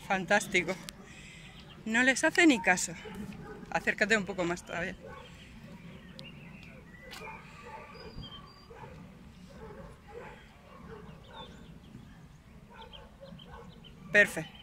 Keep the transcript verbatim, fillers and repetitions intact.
Fantástico. No les hace ni caso. Acércate un poco más todavía. Perfecto.